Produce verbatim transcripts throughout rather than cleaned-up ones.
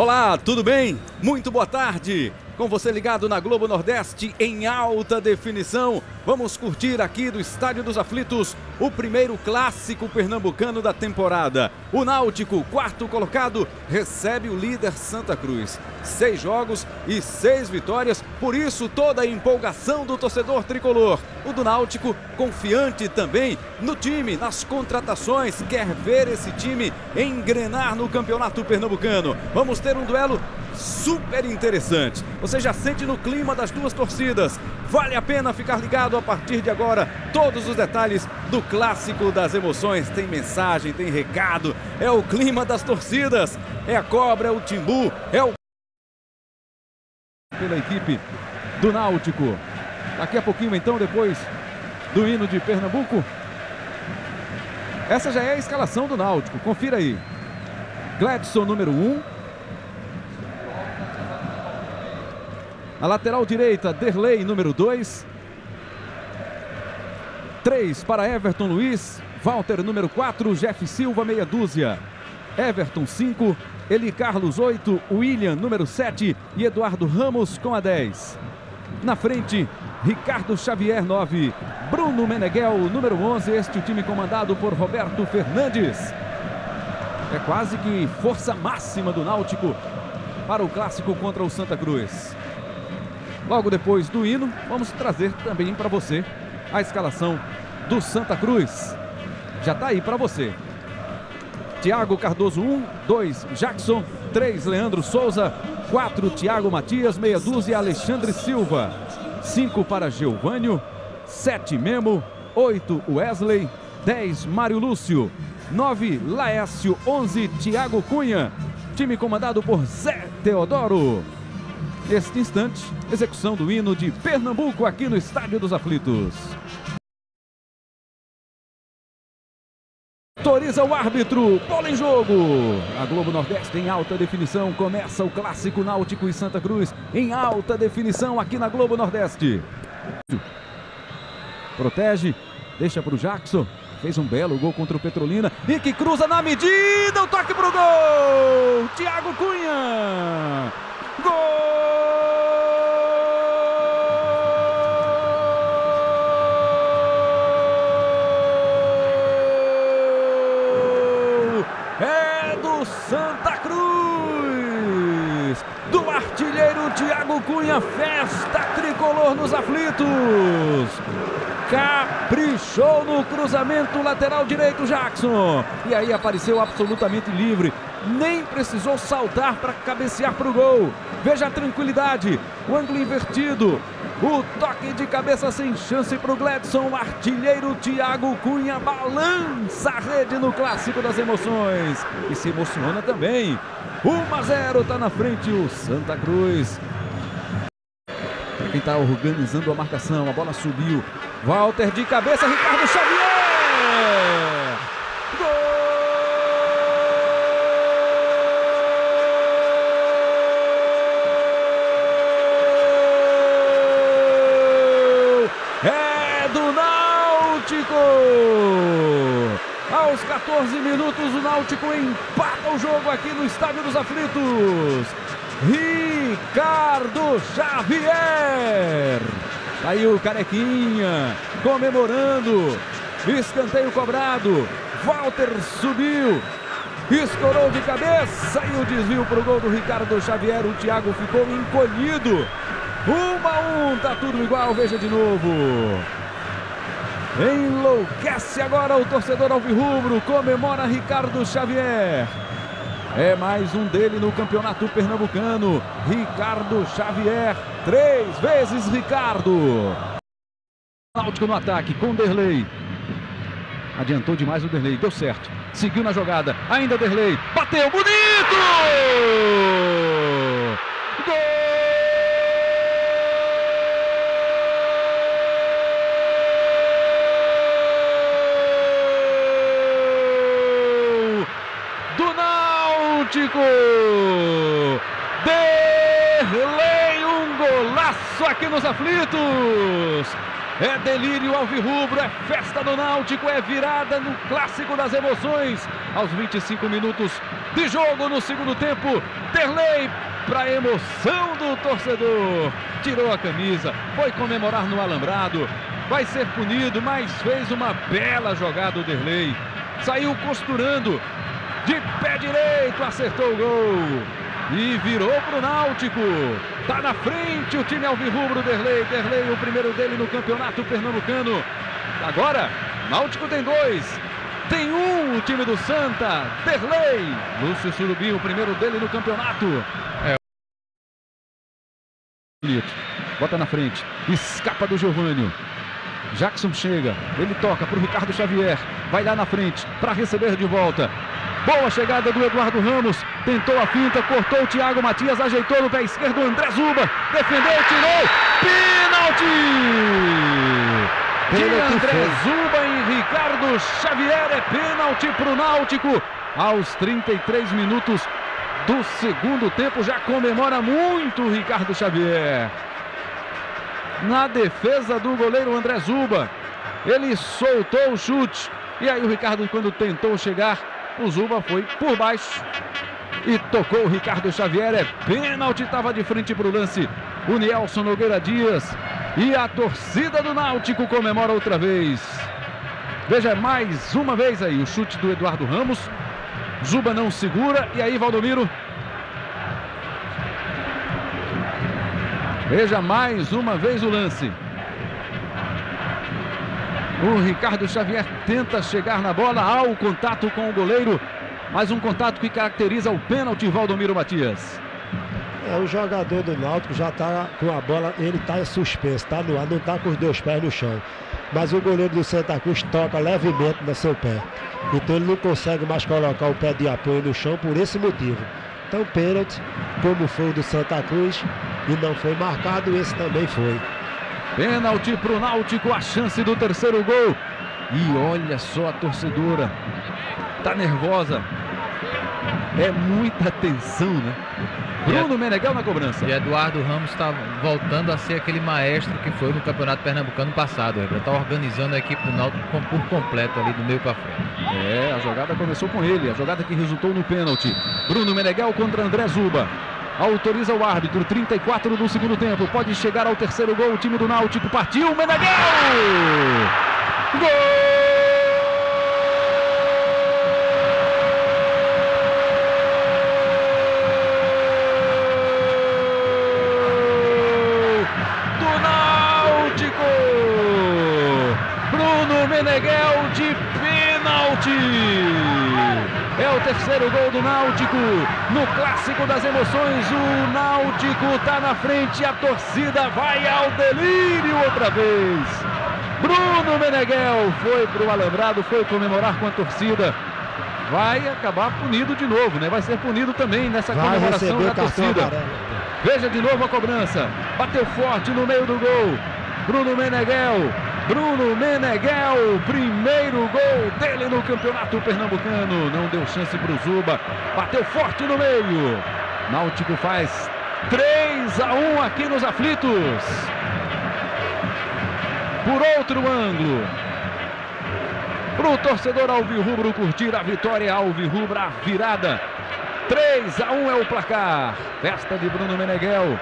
Olá, tudo bem? Muito boa tarde. Com você ligado na Globo Nordeste em alta definição. Vamos curtir aqui do Estádio dos Aflitos o primeiro clássico pernambucano da temporada. O Náutico, quarto colocado, recebe o líder Santa Cruz. Seis jogos e seis vitórias, por isso toda a empolgação do torcedor tricolor. O do Náutico confiante também no time, nas contratações, quer ver esse time engrenar no campeonato pernambucano. Vamos ter um duelo super interessante. Você já sente no clima das duas torcidas. Vale a pena ficar ligado a partir de agora. Todos os detalhes do clássico das emoções. Tem mensagem, tem recado. É o clima das torcidas. É a cobra, é o timbu, é o... pela equipe do Náutico. Daqui a pouquinho então, depois do hino de Pernambuco. Essa já é a escalação do Náutico. Confira aí. Gladson, número um. Na lateral direita, Derlei, número dois. três para Everton Luiz. Walter, número quatro. Jeff Silva, meia dúzia. Everton, cinco. Eli Carlos, oito. William, número sete. E Eduardo Ramos com a dez. Na frente, Ricardo Xavier, nove. Bruno Meneghel, número onze. Este o time comandado por Roberto Fernandes. É quase que força máxima do Náutico para o clássico contra o Santa Cruz. Logo depois do hino, vamos trazer também para você a escalação do Santa Cruz. Já está aí para você. Thiago Cardoso, um. dois, Jackson. três, Leandro Souza. quatro, Thiago Matias. Meia dúzia, Alexandre Silva. cinco para Geovânio. sete, Memo. oito, Wesley. dez, Mário Lúcio. nove, Laércio. onze, Thiago Cunha. Time comandado por Zé Teodoro. Neste instante, execução do hino de Pernambuco aqui no Estádio dos Aflitos. Autoriza o árbitro, bola em jogo. A Globo Nordeste em alta definição, começa o clássico Náutico e Santa Cruz em alta definição aqui na Globo Nordeste. Protege, deixa para o Jackson, fez um belo gol contra o Petrolina e que cruza na medida, o toque para o gol. Thiago Cunha. Gol! É do Santa Cruz! Do artilheiro Thiago Cunha, festa tricolor nos aflitos! Caprichou no cruzamento lateral direito, Jackson. E aí apareceu absolutamente livre. Nem precisou saltar para cabecear para o gol. Veja a tranquilidade, o ângulo invertido, o toque de cabeça sem chance para o Gladson. O artilheiro Thiago Cunha balança a rede no clássico das emoções e se emociona também. um a zero, está na frente o Santa Cruz. Quem está organizando a marcação, a bola subiu. Walter de cabeça, Ricardo Xavier. Gol! Aos quatorze minutos, o Náutico empata o jogo aqui no Estádio dos Aflitos. Ricardo Xavier. Aí o Carequinha comemorando. Escanteio cobrado. Walter subiu. Escorou de cabeça e o desvio para o gol do Ricardo Xavier. O Thiago ficou encolhido. Um a um, tá tudo igual, veja de novo. Enlouquece agora o torcedor alvirrubro, comemora Ricardo Xavier. É mais um dele no campeonato pernambucano, Ricardo Xavier, três vezes Ricardo. Náutico no ataque com Derlei. Adiantou demais o Derlei, deu certo, seguiu na jogada, ainda Derlei, bateu, bonito! Gol! Derlei, um golaço aqui nos aflitos. É delírio alvirrubro, é festa do Náutico, é virada no clássico das emoções. Aos vinte e cinco minutos de jogo no segundo tempo, Derlei, para emoção do torcedor, tirou a camisa, foi comemorar no alambrado, vai ser punido, mas fez uma bela jogada o Derlei. Saiu costurando, de pé direito, acertou o gol. E virou para o Náutico. Está na frente o time alvirrubro, Derlei. Derlei, o primeiro dele no campeonato pernambucano. Agora, Náutico tem dois. Tem um, o time do Santa. Derlei. Lúcio Surubim, o primeiro dele no campeonato. É. Bota na frente. Escapa do Giovânio. Jackson chega. Ele toca para o Ricardo Xavier. Vai lá na frente para receber de volta. Boa chegada do Eduardo Ramos, tentou a finta, cortou o Thiago Matias, ajeitou no pé esquerdo, André Zuba, defendeu, tirou, pênalti! De André Zuba e Ricardo Xavier, é pênalti para o Náutico. Aos trinta e três minutos do segundo tempo, já comemora muito o Ricardo Xavier. Na defesa do goleiro André Zuba, ele soltou o chute, e aí o Ricardo, quando tentou chegar, o Zuba foi por baixo e tocou o Ricardo Xavier. É pênalti, estava de frente para o lance o Nielson Nogueira Dias. E a torcida do Náutico comemora outra vez. Veja mais uma vez aí o chute do Eduardo Ramos. Zuba não segura, e aí Valdomiro. Veja mais uma vez o lance. O Ricardo Xavier tenta chegar na bola, há o contato com o goleiro, mas um contato que caracteriza o pênalti, Valdomiro Matias. É, o jogador do Náutico já está com a bola, ele está suspenso, está no ar, não está com os dois pés no chão. Mas o goleiro do Santa Cruz toca levemente no seu pé. Então ele não consegue mais colocar o pé de apoio no chão por esse motivo. Então pênalti, como foi o do Santa Cruz, e não foi marcado, esse também foi. Pênalti para o Náutico, a chance do terceiro gol. E olha só a torcedora. Tá nervosa. É muita tensão, né? Bruno Meneghel na cobrança. E Eduardo Ramos está voltando a ser aquele maestro que foi no Campeonato Pernambucano passado. Ele está organizando a equipe do Náutico por completo ali do meio para frente. É, a jogada começou com ele. A jogada que resultou no pênalti. Bruno Meneghel contra André Zuba. Autoriza o árbitro, trinta e quatro do segundo tempo. Pode chegar ao terceiro gol. O time do Náutico partiu. Meneghel! Gol! Do Náutico! Bruno Meneghel de pênalti! É o terceiro gol do Náutico no clássico das emoções. O Náutico está na frente, a torcida vai ao delírio outra vez. Bruno Meneghel foi para o alambrado, foi comemorar com a torcida. Vai acabar punido de novo, né? Vai ser punido também nessa vai comemoração da torcida. Amarelo. Veja de novo a cobrança. Bateu forte no meio do gol. Bruno Meneghel. Bruno Meneghel, primeiro gol dele no Campeonato Pernambucano. Não deu chance para o Zuba. Bateu forte no meio. Náutico faz três a um aqui nos aflitos. Por outro ângulo, para o torcedor alvirrubro curtir a vitória alvirrubra, a virada. três a um é o placar. Festa de Bruno Meneghel.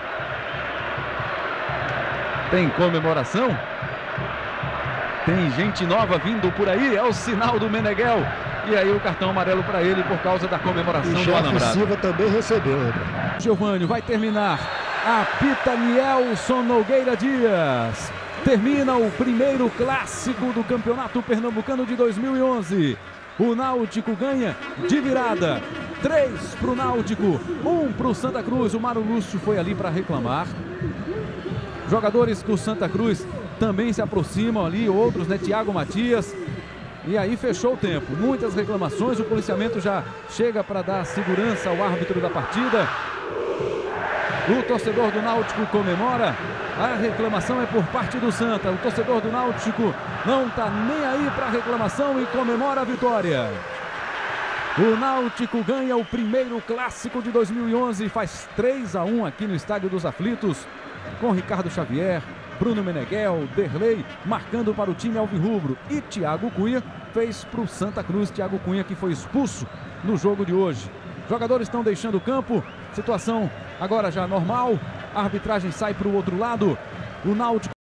Tem comemoração? Tem gente nova vindo por aí, é o sinal do Meneghel. E aí o cartão amarelo para ele por causa da comemoração e do alambrado. Silva também recebeu. Giovânio vai terminar. Apita Nielson Nogueira Dias. Termina o primeiro clássico do Campeonato Pernambucano de dois mil e onze. O Náutico ganha de virada. Três para o Náutico, um para o Santa Cruz. O Mário Lúcio foi ali para reclamar. Jogadores do Santa Cruz também se aproximam ali, outros, né? Thiago Matias. E aí fechou o tempo. Muitas reclamações, o policiamento já chega para dar segurança ao árbitro da partida. O torcedor do Náutico comemora. A reclamação é por parte do Santa. O torcedor do Náutico não está nem aí para a reclamação e comemora a vitória. O Náutico ganha o primeiro clássico de dois mil e onze, faz três a um aqui no Estádio dos Aflitos, com Ricardo Xavier, Bruno Meneghel, Derlei, marcando para o time alvirrubro. E Thiago Cunha fez para o Santa Cruz. Thiago Cunha que foi expulso no jogo de hoje. Jogadores estão deixando o campo. Situação agora já normal. A arbitragem sai para o outro lado. O Náutico